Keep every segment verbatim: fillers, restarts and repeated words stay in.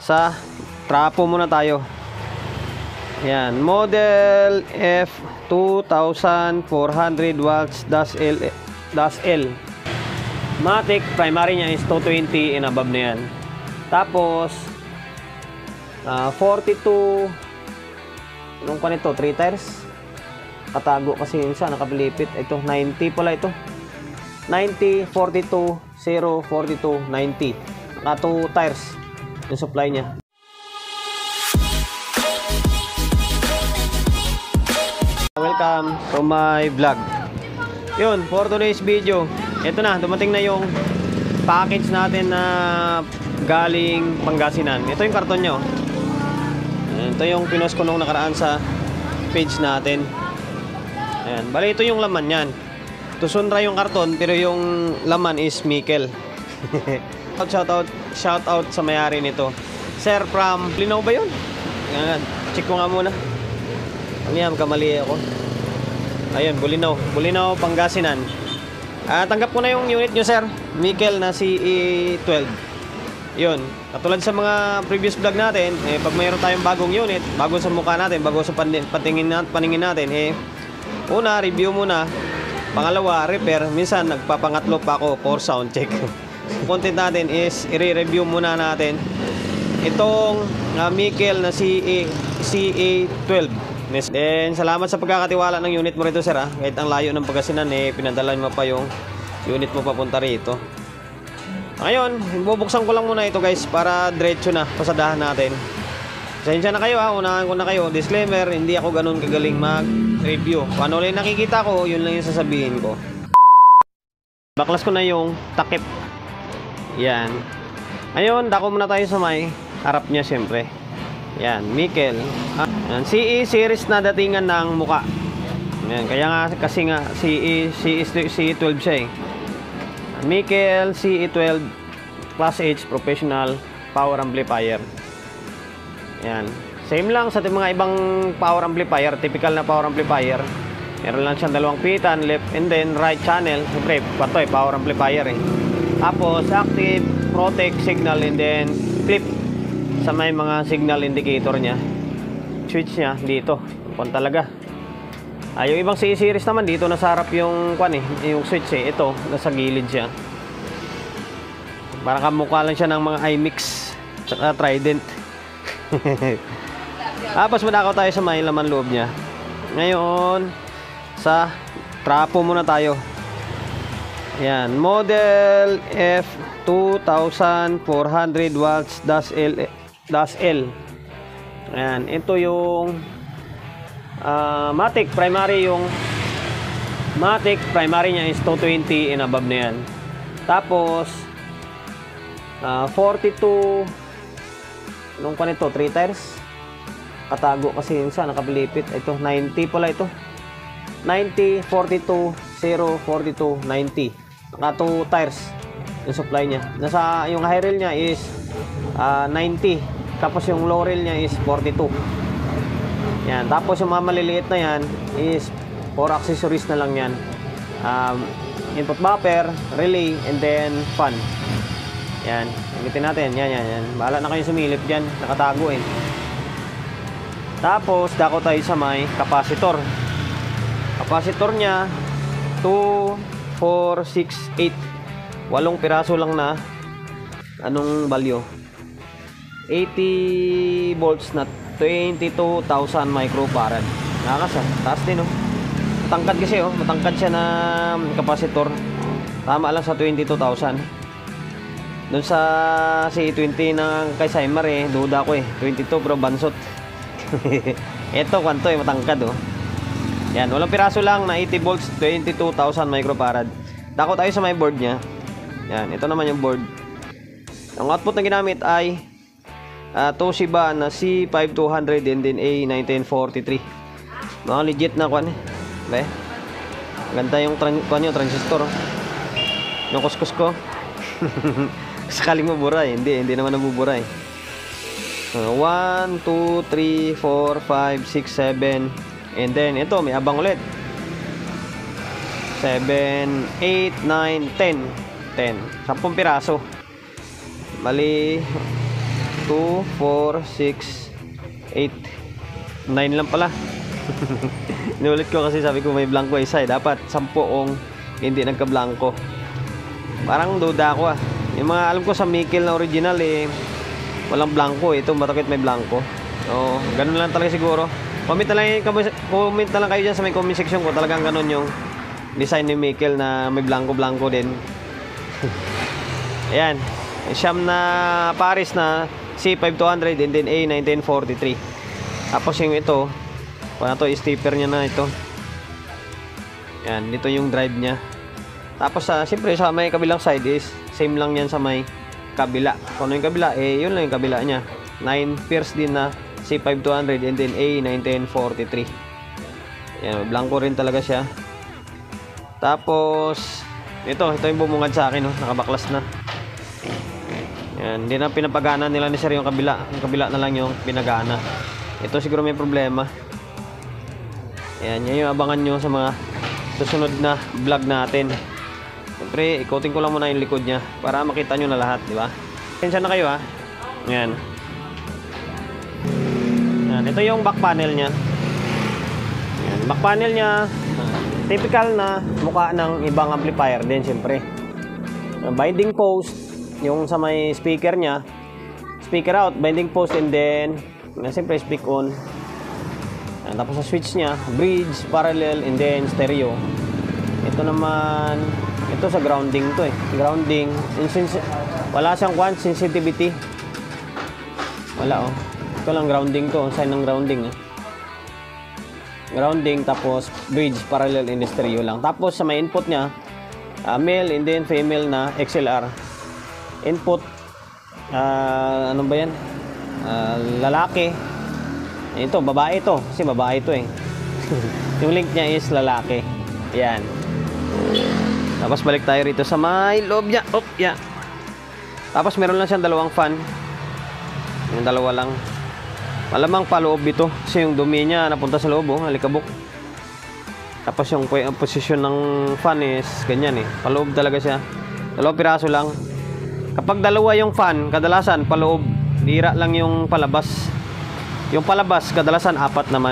sa trapo muna tayo. Yan, model F two thousand four hundred watts dash L dash L. Matic, primary niya is two twenty and above na yan. Tapos uh, forty-two, anong pa nito, three tires. Katago kasi yun siya, nakapilipit. Ito, ninety pala ito. ninety, forty-two, zero, forty-two, ninety. Naka two tires yung supply niya. Welcome to my vlog. Yun, for today's video, ito na, dumating na yung package natin na galing Pangasinan. Ito yung karton nyo. Ito yung pinost ko nung nakaraan sa page natin. Ayan, bali ito yung laman yan. Tusunra yung karton, pero yung laman is Mikel. Shout out, shout out sa mayari nito. Sir from Linaw ba yun? Ayan, check ko nga muna. Ano yan, kamali ako. Ayun, Bulinaw. Bulinaw, Pangasinan. Ah, tanggap ko na yung unit nyo, sir. Mikel na C E twelve. Yun. Katulad sa mga previous vlog natin, eh, pag mayroon tayong bagong unit, bago sa mukha natin, bago sa patingin, paningin natin, eh, una, review muna. Pangalawa, repair. Minsan, nagpapangatlo pa ako for sound check. Content natin is, i-review muna natin itong uh, Mikel na C E twelve. Then, salamat sa pagkakatiwala ng unit mo rito, sir, ha? Kahit ang layo ng Pangasinan, eh, pinadalan mo pa yung unit mo papunta rito. Ngayon, bubuksan ko lang muna ito, guys, para diretso na pasadahan natin. Pasensya na kayo, ha? Unahan ko na kayo. Disclaimer, hindi ako ganun kagaling mag-review. Kung ano lang nakikita ko, yun lang yung sasabihin ko. Baklas ko na yung takip. Yan. Ngayon, dako muna tayo sa may harap niya, siyempre. Yan, Mikel. Yan, C E series na datingan ng muka. Yan, kaya nga kasi nga C E C E twelve siya eh. Mikel C E twelve Class H Professional Power Amplifier. Yan. Same lang sa mga ibang power amplifier, typical na power amplifier. Meron lang siyang dalawang pitan, left and then right channel. Siyempre, pato eh, power amplifier eh. Tapos active, protect, signal, and then flip sa may mga signal indicator niya. Switch niya dito. Kung talaga. Ah, yung ibang C E series naman dito nasa harap yung kwan eh, yung switch eh. Ito, nasa gilid siya. Parang kamukha lang siya ng mga I MIX tsaka Trident. Tapos madakaw tayo sa may laman loob niya. Ngayon, sa trapo muna tayo. Yan, model F two thousand four hundred watts dash L dash L. Ayan, ito yung uh, Matic, primary yung Matic, primary niya is two twenty and above na yan. Tapos uh, forty-two, anong pa nito, three tires. Katago kasi yun siya, nakapilipit. Ito, ninety pala ito. ninety, forty-two, zero, forty-two, ninety. Naka two tires yung supply niya. Nasa, yung high rail niya is uh, ninety. Tapos yung low rail niya is forty-two. Yan. Tapos yung mga maliliit na yan is for accessories na lang yan. Um, input buffer, relay, and then fan. Yan. Gamitin natin. Yan, yan, yan. Bahala na kayo sumilip dyan. Nakatago eh. Tapos, dako tayo sa may capacitor. Capacitor niya, two, four, six, eight. Walong piraso lang na anong value? eighty volts na twenty-two thousand microfarad. Nakakasa, taas din oh. Matangkad kasi oh, matangkad siya na capacitor. Tama lang sa twenty-two thousand. Doon sa C E twenty ng kay Symar eh, duda ko eh, twenty-two pero bansot. Ito kwanto eh, matangkad oh. Yan, walang piraso lang na eighty volts, twenty-two thousand microfarad. Dako tayo sa may board niya. Yan, ito naman yung board. Ang output na ginamit ay uh, Toshiba na C five two hundred and then A nineteen forty-three. Mga legit na kwan eh. Be? Ganda yung tran kwan yung transistor. Yung kuskus ko. Sakaling maburay, hindi, hindi naman nabuburay. one, two, three, four, five, six, seven. And then ito, may abang ulit. seven, eight, nine, ten. ten. ten piraso. Bali, two, four, six, eight, nine lang pala. Inulit ko kasi sabi ko may blanco isa eh. Dapat sampuong hindi nagka-blanco. Parang duda ako ah. Yung mga alam ko sa Mikkel na original eh, walang blanco eh. Ito bakit may blanco. So, ganun lang talaga siguro. Comment na lang, comment na lang kayo dyan sa may comment section ko. Talagang ganun yung design ni Mikkel na may blanco-blanco din. Ayan. Siyam na Paris na C five two hundred and then A nineteen forty-three. Tapos yung ito, paano to, stepper niya na ito. Ayan, dito yung drive niya. Tapos sa, uh, siyempre sa may kabilang side is same lang yan sa may kabila. Kung ano yung kabila, eh yun lang yung kabila niya. nine Pierce din na C five two hundred and then A nineteen forty-three. Ayan, blanco rin talaga siya. Tapos ito, ito yung bumungad sa akin, no? Nakabaklas na. Yan, hindi na pinapagana nila ni sir yung kabila. Yung kabila na lang yung pinagana. Ito siguro may problema. Yan, yan yung abangan nyo sa mga susunod na vlog natin. Siyempre, ikotin ko lang muna yung likod nya para makita nyo na lahat, di ba? Tensya na kayo ha. Yan. Yan, ito yung back panel nya. Yan, back panel nya. Typical na mukha ng ibang amplifier din siyempre. Binding post, yung sa may speaker nya, speaker out, binding post, and then na siyempre speak on. Yan, tapos sa switch nya, bridge, parallel, and then stereo. Ito naman, ito sa grounding to eh. Grounding, wala siyang quant sensitivity. Wala oh. Ito lang grounding to, sign ng grounding eh. Grounding, tapos bridge, parallel, and stereo lang. Tapos sa may input nya, uh, male and then female na X L R input. Uh, ano ba yan? Uh, lalaki. Ito, babae ito. Kasi babae ito eh. Yung link nya is lalaki. Yan. Tapos balik tayo rito sa may loob nya. Oh, yeah. Tapos meron lang siyang dalawang fan. Yung dalawa lang. Malamang paloob ito kasi yung dumi niya napunta sa loob, oh, alikabok. Tapos yung position ng fan is ganyan eh, paloob talaga siya. Dalawang piraso lang. Kapag dalawa yung fan, kadalasan paloob, bira lang yung palabas. Yung palabas kadalasan apat naman.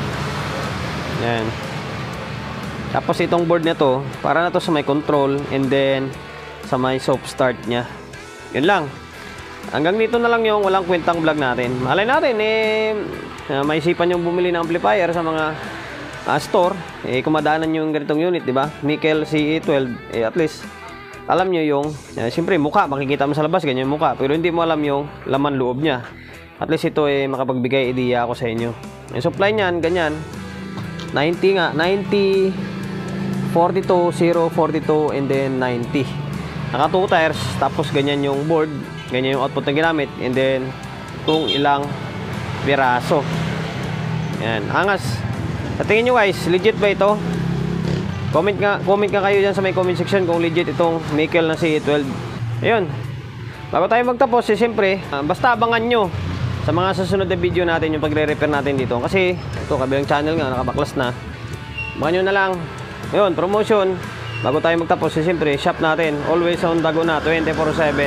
Yan. Tapos itong board nito, para na to sa may control and then sa may soft start niya. Yun lang. Hanggang dito na lang yung walang kwentang vlog natin. Malay natin eh uh, may isipan yung bumili ng amplifier sa mga uh, store. Eh kumadaanan yung ganitong unit, di ba? Mikkel C E twelve. Eh at least alam nyo yung uh, siyempre mukha, makikita mo sa labas ganyan yung mukha, pero hindi mo alam yung laman loob niya. At least ito eh makapagbigay ideya ako sa inyo. Yung supply niyan ganyan. ninety nga, ninety, forty-two, zero, forty-two, and then ninety. Naka two tires, tapos ganyan yung board. Ganyan yung output na ginamit, and then kung ilang piraso. Yan, angas. Sa tingin nyo guys, legit ba ito? Comment nga, comment nga kayo dyan sa may comment section kung legit itong Mikkel na C E twelve. Ayun. Bago tayo magtapos, eh, siyempre, uh, basta abangan nyo sa mga susunod na video natin yung pagre-repair natin dito. Kasi ito, kabilang channel nga, nakabaklas na. Abangan nyo na lang. Ayun, promotion. Bago tayo magtapos, eh, siyempre, shop natin. Always on dago na, twenty-four seven.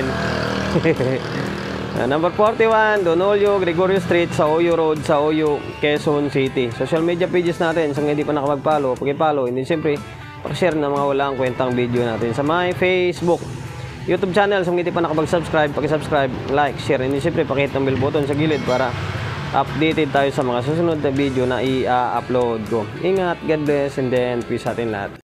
uh, number forty-one, Don Olio, Gregorio Street, sa Oyo Road, sa Oyo, Quezon City. Social media pages natin, sa hindi pa nakapag-follow, pag-follow, hindi siyempre, pag-share na mga walang kwentang video natin sa my Facebook, YouTube channel, sa hindi pa nakapag-subscribe, pag-subscribe, like, share, hindi siyempre, pakihit ng bell button sa gilid para updated tayo sa mga susunod na video na i-upload ko. Ingat, God bless, and then peace atin lahat.